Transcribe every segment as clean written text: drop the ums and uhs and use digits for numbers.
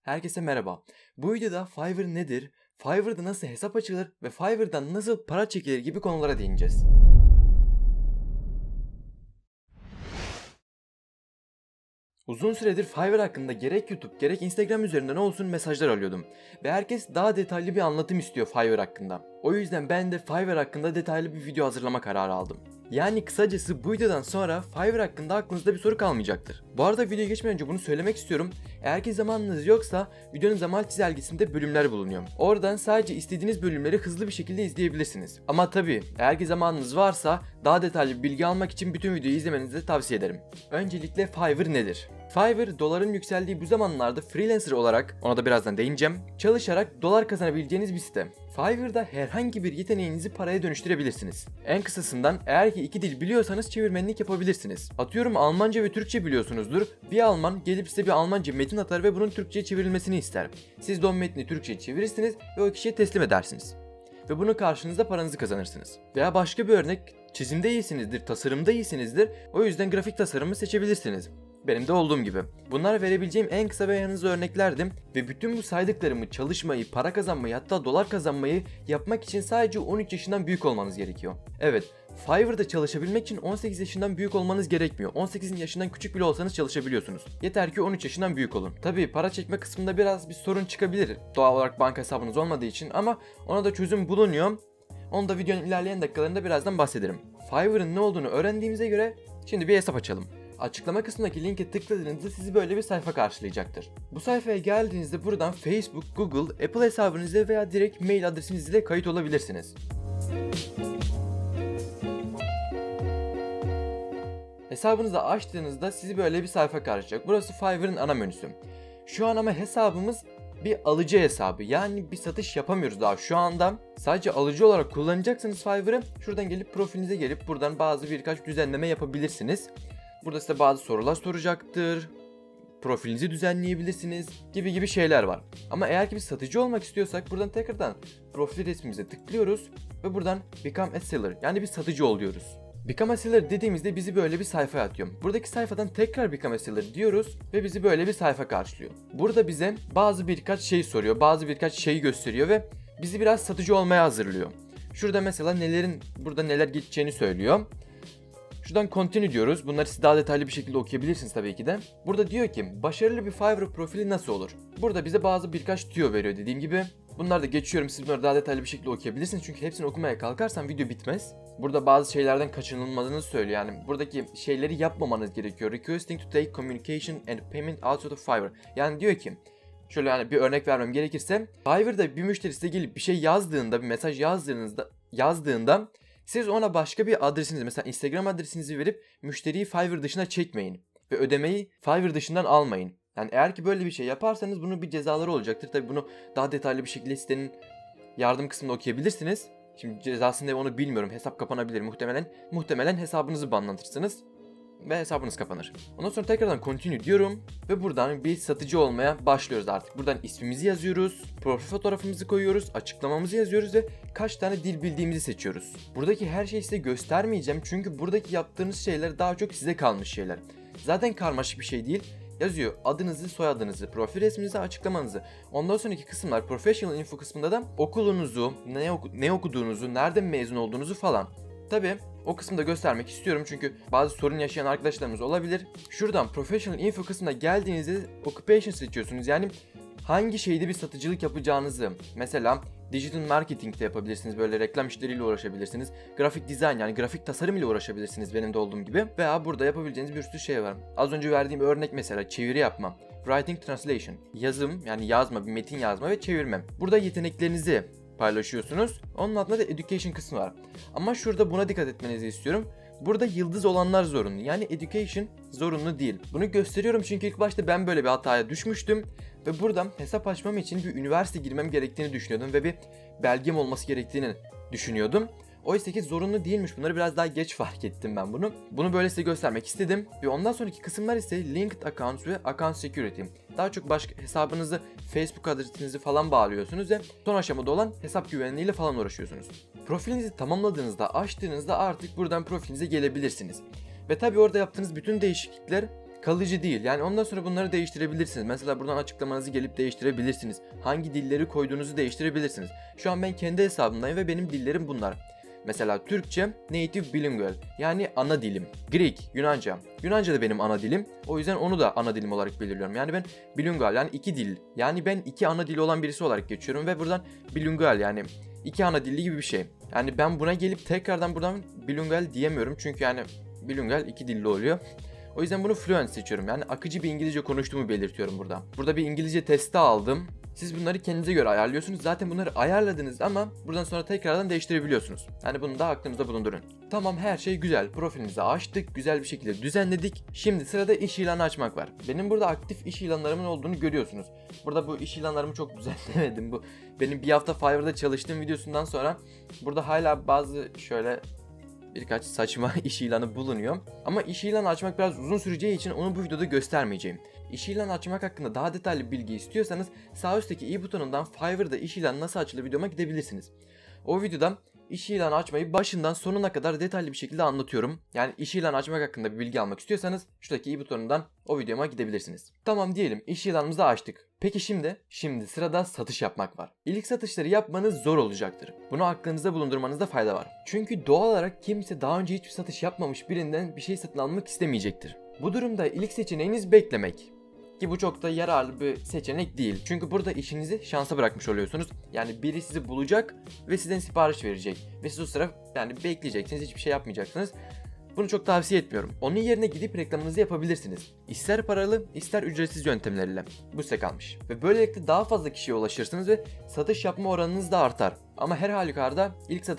Herkese merhaba. Bu videoda Fiverr nedir, Fiverr'da nasıl hesap açılır ve Fiverr'dan nasıl para çekilir gibi konulara değineceğiz. Uzun süredir Fiverr hakkında gerek YouTube gerek Instagram üzerinden olsun mesajlar alıyordum. Ve herkes daha detaylı bir anlatım istiyor Fiverr hakkında. O yüzden ben de Fiverr hakkında detaylı bir video hazırlama kararı aldım. Yani kısacası bu videodan sonra Fiverr hakkında aklınızda bir soru kalmayacaktır. Bu arada videoya geçmeden önce bunu söylemek istiyorum. Eğer ki zamanınız yoksa videonun zaman çizelgesinde bölümler bulunuyor. Oradan sadece istediğiniz bölümleri hızlı bir şekilde izleyebilirsiniz. Ama tabii eğer ki zamanınız varsa daha detaylı bir bilgi almak için bütün videoyu izlemenizi de tavsiye ederim. Öncelikle Fiverr nedir? Fiverr, doların yükseldiği bu zamanlarda freelancer olarak, ona da birazdan değineceğim, çalışarak dolar kazanabileceğiniz bir site. Fiverr'da herhangi bir yeteneğinizi paraya dönüştürebilirsiniz. En kısasından eğer ki iki dil biliyorsanız çevirmenlik yapabilirsiniz. Atıyorum Almanca ve Türkçe biliyorsunuzdur. Bir Alman gelip size bir Almanca metin atar ve bunun Türkçe'ye çevrilmesini ister. Siz de o metni Türkçe'ye çevirirsiniz ve o kişiye teslim edersiniz. Ve bunun karşılığında paranızı kazanırsınız. Veya başka bir örnek, çizimde iyisinizdir, tasarımda iyisinizdir, o yüzden grafik tasarımı seçebilirsiniz. Benim de olduğum gibi. Bunlar verebileceğim en kısa ve hızlı örneklerdi ve bütün bu saydıklarımı çalışmayı, para kazanmayı hatta dolar kazanmayı yapmak için sadece 13 yaşından büyük olmanız gerekiyor. Evet, Fiverr'da çalışabilmek için 18 yaşından büyük olmanız gerekmiyor. 18 yaşından küçük bile olsanız çalışabiliyorsunuz. Yeter ki 13 yaşından büyük olun. Tabii para çekme kısmında biraz bir sorun çıkabilir. Doğal olarak banka hesabınız olmadığı için ama ona da çözüm bulunuyor. Onu da videonun ilerleyen dakikalarında birazdan bahsederim. Fiverr'ın ne olduğunu öğrendiğimize göre şimdi bir hesap açalım. Açıklama kısmındaki linke tıkladığınızda sizi böyle bir sayfa karşılayacaktır. Bu sayfaya geldiğinizde buradan Facebook, Google, Apple hesabınızla veya direkt mail adresinizle kayıt olabilirsiniz. Hesabınızı açtığınızda sizi böyle bir sayfa karşılayacak. Burası Fiverr'ın ana menüsü. Şu an ama hesabımız bir alıcı hesabı, yani bir satış yapamıyoruz daha şu anda. Sadece alıcı olarak kullanacaksınız Fiverr'ı. Şuradan gelip profilinize gelip buradan birkaç düzenleme yapabilirsiniz. Burada size bazı sorular soracaktır. Profilinizi düzenleyebilirsiniz gibi şeyler var. Ama eğer ki bir satıcı olmak istiyorsak buradan tekrardan profil resmimize tıklıyoruz ve buradan Become a Seller, yani bir satıcı oluyoruz. Become a Seller dediğimizde bizi böyle bir sayfaya atıyor. Buradaki sayfadan tekrar Become a Seller diyoruz ve bizi böyle bir sayfa karşılıyor. Burada bize birkaç şey soruyor, birkaç şeyi gösteriyor ve bizi biraz satıcı olmaya hazırlıyor. Şurada mesela burada neler geçeceğini söylüyor. Şuradan continue diyoruz. Bunları siz daha detaylı bir şekilde okuyabilirsiniz tabii ki de. Burada diyor ki başarılı bir Fiverr profili nasıl olur? Burada bize birkaç tüyo veriyor dediğim gibi. Bunları da geçiyorum, siz bunları daha detaylı bir şekilde okuyabilirsiniz. Çünkü hepsini okumaya kalkarsam video bitmez. Burada bazı şeylerden kaçınılmadığını söylüyor. Yani buradaki şeyleri yapmamanız gerekiyor. Requesting to take communication and payment out of Fiverr. Yani diyor ki, şöyle yani bir örnek vermem gerekirse, Fiverr'da bir müşteri size gelip bir şey yazdığında, bir mesaj yazdığında siz ona başka bir adresinizi, mesela Instagram adresinizi verip müşteriyi Fiverr dışına çekmeyin ve ödemeyi Fiverr dışından almayın. Yani eğer ki böyle bir şey yaparsanız bunun bir cezaları olacaktır. Tabii bunu daha detaylı bir şekilde sitenin yardım kısmında okuyabilirsiniz. Şimdi cezasını onu bilmiyorum. Hesap kapanabilir muhtemelen hesabınızı banlatırsınız ve hesabınız kapanır. Ondan sonra tekrardan continue diyorum ve buradan bir satıcı olmaya başlıyoruz artık. Buradan ismimizi yazıyoruz, profil fotoğrafımızı koyuyoruz, açıklamamızı yazıyoruz ve kaç tane dil bildiğimizi seçiyoruz. Buradaki her şeyi size göstermeyeceğim çünkü buradaki yaptığınız şeyler daha çok size kalmış şeyler. Zaten karmaşık bir şey değil. Yazıyor adınızı, soyadınızı, profil resminizi, açıklamanızı. Ondan sonraki kısımlar professional info kısmında da okulunuzu, ne okuduğunuzu, nereden mezun olduğunuzu falan. Tabii o kısmı da göstermek istiyorum çünkü bazı sorun yaşayan arkadaşlarımız olabilir. Şuradan Professional Info kısmına geldiğinizde Occupation seçiyorsunuz. Yani hangi şeyde bir satıcılık yapacağınızı. Mesela Digital Marketing de yapabilirsiniz. Böyle reklam işleriyle uğraşabilirsiniz. Grafik dizayn, yani grafik tasarım ile uğraşabilirsiniz benim de olduğum gibi. Veya burada yapabileceğiniz bir sürü şey var. Az önce verdiğim örnek mesela çeviri yapma. Writing Translation. Yazım, yani yazma, bir metin yazma ve çevirme. Burada yeteneklerinizi paylaşıyorsunuz. Onun altında da education kısmı var. Ama şurada buna dikkat etmenizi istiyorum. Burada yıldız olanlar zorunlu. Yani education zorunlu değil. Bunu gösteriyorum çünkü ilk başta ben böyle bir hataya düşmüştüm. Ve buradan hesap açmam için bir üniversite girmem gerektiğini düşünüyordum. Ve bir belgem olması gerektiğini düşünüyordum. Oysa ki zorunlu değilmiş. Bunları biraz daha geç fark ettim ben bunu. Bunu böyle size göstermek istedim. Ve ondan sonraki kısımlar ise linked accounts ve account security. Daha çok başka hesabınızı, Facebook adresinizi falan bağlıyorsunuz ve son aşamada olan hesap güvenliğiyle falan uğraşıyorsunuz. Profilinizi tamamladığınızda, açtığınızda artık buradan profilinize gelebilirsiniz. Ve tabi orada yaptığınız bütün değişiklikler kalıcı değil. Yani ondan sonra bunları değiştirebilirsiniz. Mesela buradan açıklamanızı gelip değiştirebilirsiniz. Hangi dilleri koyduğunuzu değiştirebilirsiniz. Şu an ben kendi hesabımdayım ve benim dillerim bunlar. Mesela Türkçe native bilingual, yani ana dilim. Greek, Yunanca. Yunanca da benim ana dilim. O yüzden onu da ana dilim olarak belirliyorum. Yani ben bilingual, yani iki dil. Yani ben iki ana dili olan birisi olarak geçiyorum ve buradan bilingual, yani iki ana dilli gibi bir şey. Yani ben buna gelip tekrardan buradan bilingual diyemiyorum. Çünkü yani bilingual iki dilli oluyor. O yüzden bunu fluent seçiyorum. Yani akıcı bir İngilizce konuştuğumu belirtiyorum burada. Burada bir İngilizce testi aldım. Siz bunları kendinize göre ayarlıyorsunuz. Zaten bunları ayarladınız ama buradan sonra tekrardan değiştirebiliyorsunuz. Yani bunu da aklınızda bulundurun. Tamam, her şey güzel. Profilimizi açtık. Güzel bir şekilde düzenledik. Şimdi sırada iş ilanı açmak var. Benim burada aktif iş ilanlarımın olduğunu görüyorsunuz. Burada bu iş ilanlarımı çok düzenlemedim. Bu benim bir hafta Fiverr'da çalıştığım videosundan sonra burada hala bazı şöyle birkaç saçma iş ilanı bulunuyor. Ama iş ilanı açmak biraz uzun süreceği için onu bu videoda göstermeyeceğim. İş ilanı açmak hakkında daha detaylı bilgi istiyorsanız sağ üstteki i butonundan Fiverr'da iş ilanı nasıl açılır videoma gidebilirsiniz. O videoda iş ilanı açmayı başından sonuna kadar detaylı bir şekilde anlatıyorum. Yani iş ilanı açmak hakkında bir bilgi almak istiyorsanız şuradaki i butonundan o videoma gidebilirsiniz. Tamam diyelim, iş ilanımızı açtık. Peki şimdi sırada satış yapmak var. İlk satışları yapmanız zor olacaktır. Bunu aklınızda bulundurmanızda fayda var. Çünkü doğal olarak kimse daha önce hiçbir satış yapmamış birinden bir şey satın almak istemeyecektir. Bu durumda ilk seçeneğiniz beklemek. Ki bu çok da yararlı bir seçenek değil. Çünkü burada işinizi şansa bırakmış oluyorsunuz. Yani biri sizi bulacak ve sizden sipariş verecek. Ve siz o sıra yani bekleyeceksiniz, hiçbir şey yapmayacaksınız. Bunu çok tavsiye etmiyorum. Onun yerine gidip reklamınızı yapabilirsiniz. İster paralı, ister ücretsiz yöntemlerle. Bu size kalmış. Ve böylelikle daha fazla kişiye ulaşırsınız ve satış yapma oranınız da artar. Ama her halükarda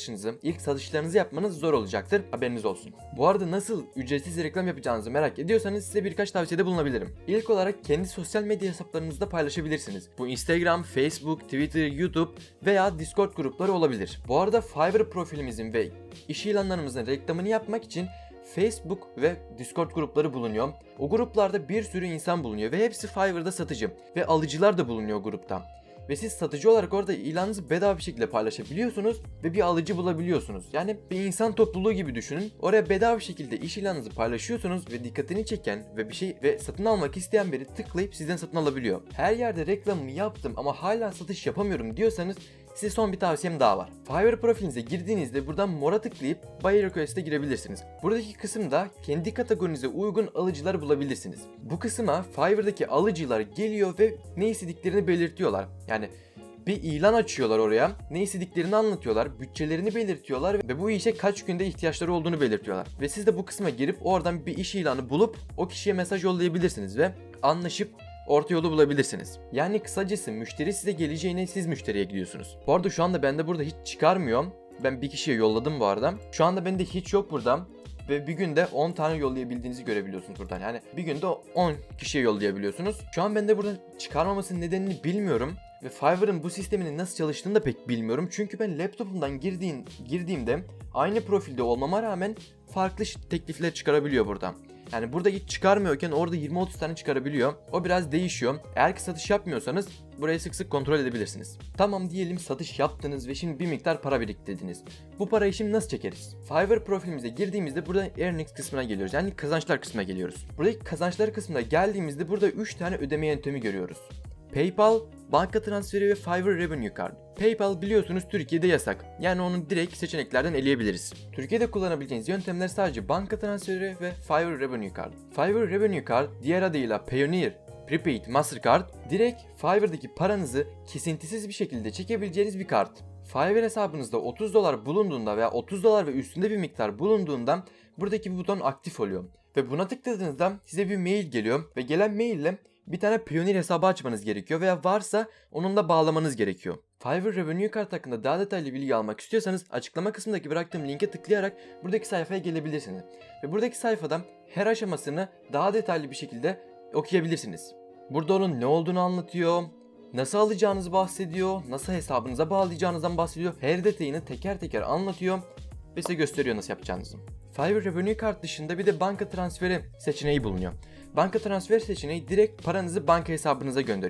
ilk satışlarınızı yapmanız zor olacaktır. Haberiniz olsun. Bu arada nasıl ücretsiz reklam yapacağınızı merak ediyorsanız size birkaç tavsiyede bulunabilirim. İlk olarak kendi sosyal medya hesaplarınızda paylaşabilirsiniz. Bu Instagram, Facebook, Twitter, YouTube veya Discord grupları olabilir. Bu arada Fiverr profilimizin ve iş ilanlarımızın reklamını yapmak için Facebook ve Discord grupları bulunuyor. O gruplarda bir sürü insan bulunuyor ve hepsi Fiverr'da satıcı ve alıcılar da bulunuyor grupta. Ve siz satıcı olarak orada ilanınızı bedava bir şekilde paylaşabiliyorsunuz ve bir alıcı bulabiliyorsunuz. Yani bir insan topluluğu gibi düşünün. Oraya bedava bir şekilde iş ilanınızı paylaşıyorsunuz ve dikkatini çeken ve satın almak isteyen biri tıklayıp sizden satın alabiliyor. Her yerde reklamını yaptım ama hala satış yapamıyorum diyorsanız size son bir tavsiyem daha var. Fiverr profilinize girdiğinizde buradan mora tıklayıp Buy Request'e girebilirsiniz. Buradaki kısımda kendi kategorinize uygun alıcılar bulabilirsiniz. Bu kısma Fiverr'daki alıcılar geliyor ve ne istediklerini belirtiyorlar. Yani bir ilan açıyorlar oraya, ne istediklerini anlatıyorlar, bütçelerini belirtiyorlar ve bu işe kaç günde ihtiyaçları olduğunu belirtiyorlar. Ve siz de bu kısma girip oradan bir iş ilanı bulup o kişiye mesaj yollayabilirsiniz ve anlaşıp orta yolu bulabilirsiniz. Yani kısacası müşteri size geleceğine siz müşteriye gidiyorsunuz. Bu arada şu anda bende burada hiç çıkarmıyor. Ben bir kişiye yolladım bu arada. Şu anda bende hiç yok burada. Ve bir günde 10 tane yollayabildiğinizi görebiliyorsunuz buradan. Yani bir günde 10 kişiye yollayabiliyorsunuz. Şu an bende burada çıkarmamasının nedenini bilmiyorum. Ve Fiverr'ın bu sisteminin nasıl çalıştığını da pek bilmiyorum. Çünkü ben laptopumdan girdiğimde aynı profilde olmama rağmen farklı teklifler çıkarabiliyor buradan. Yani burada hiç çıkarmıyorken orada 20-30 tane çıkarabiliyor. O biraz değişiyor. Eğer ki satış yapmıyorsanız burayı sık sık kontrol edebilirsiniz. Tamam diyelim satış yaptınız ve şimdi bir miktar para biriktirdiniz. Bu parayı şimdi nasıl çekeriz? Fiverr profilimize girdiğimizde burada Earnings kısmına geliyoruz. Yani kazançlar kısmına geliyoruz. Buradaki kazançlar kısmına geldiğimizde burada 3 tane ödeme yöntemi görüyoruz. PayPal, banka transferi ve Fiverr Revenue Card. PayPal biliyorsunuz Türkiye'de yasak. Yani onu direkt seçeneklerden eleyebiliriz. Türkiye'de kullanabileceğiniz yöntemler sadece banka transferi ve Fiverr Revenue Card. Fiverr Revenue Card, diğer adıyla Payoneer Prepaid Mastercard, direkt Fiverr'daki paranızı kesintisiz bir şekilde çekebileceğiniz bir kart. Fiverr hesabınızda $30 bulunduğunda veya $30 ve üstünde bir miktar bulunduğunda buradaki bir buton aktif oluyor. Ve buna tıkladığınızda size bir mail geliyor ve gelen maille bir tane Payoneer hesabı açmanız gerekiyor veya varsa onunla bağlamanız gerekiyor. Fiverr Revenue Card hakkında daha detaylı bilgi almak istiyorsanız açıklama kısmındaki bıraktığım linke tıklayarak buradaki sayfaya gelebilirsiniz. Ve buradaki sayfada her aşamasını daha detaylı bir şekilde okuyabilirsiniz. Burada onun ne olduğunu anlatıyor, nasıl alacağınızı bahsediyor, nasıl hesabınıza bağlayacağınızdan bahsediyor. Her detayını teker teker anlatıyor ve size gösteriyor nasıl yapacağınızı. Fiverr Revenue Card dışında bir de banka transferi seçeneği bulunuyor. Banka transfer seçeneği direkt paranızı banka hesabınıza gönderiyor.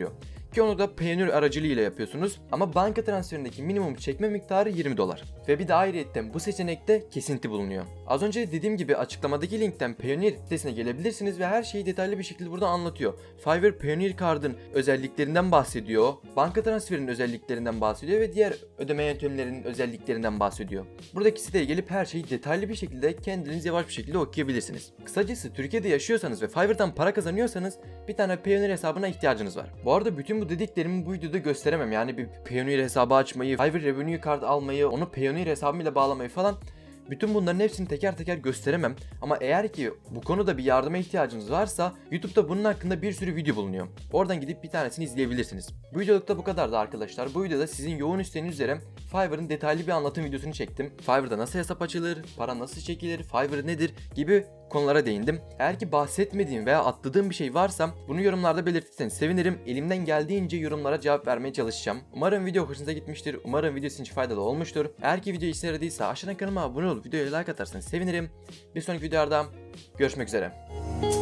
ki onu da Payoneer aracılığıyla yapıyorsunuz. Ama banka transferindeki minimum çekme miktarı $20. Ve bir de ayrıyetten bu seçenekte kesinti bulunuyor. Az önce dediğim gibi açıklamadaki linkten Payoneer sitesine gelebilirsiniz ve her şeyi detaylı bir şekilde burada anlatıyor. Fiverr Payoneer Card'ın özelliklerinden bahsediyor, banka transferinin özelliklerinden bahsediyor ve diğer ödeme yöntemlerinin özelliklerinden bahsediyor. Buradaki siteye gelip her şeyi detaylı bir şekilde kendiniz yavaş bir şekilde okuyabilirsiniz. Kısacası Türkiye'de yaşıyorsanız ve Fiverr'dan para kazanıyorsanız bir tane Payoneer hesabına ihtiyacınız var. Bu arada bütün bu dediklerimi bu videoda gösteremem. Yani bir Payoneer hesabı açmayı, Fiverr Revenue Card almayı, onu Payoneer hesabıyla bağlamayı falan, bütün bunların hepsini teker teker gösteremem. Ama eğer ki bu konuda bir yardıma ihtiyacınız varsa YouTube'da bunun hakkında bir sürü video bulunuyor. Oradan gidip bir tanesini izleyebilirsiniz. Bu videolukta bu kadardı arkadaşlar. Bu videoda sizin yoğun isteğiniz üzere Fiverr'ın detaylı bir anlatım videosunu çektim. Fiverr'da nasıl hesap açılır, para nasıl çekilir, Fiverr nedir gibi konulara değindim. Eğer ki bahsetmediğim veya atladığım bir şey varsa bunu yorumlarda belirtirseniz sevinirim. Elimden geldiğince yorumlara cevap vermeye çalışacağım. Umarım video hoşunuza gitmiştir. Umarım video sizin için faydalı olmuştur. Eğer ki video işe yaradıysa aşağıdan kanalıma abone olup videoya like atarsanız sevinirim. Bir sonraki videoda görüşmek üzere.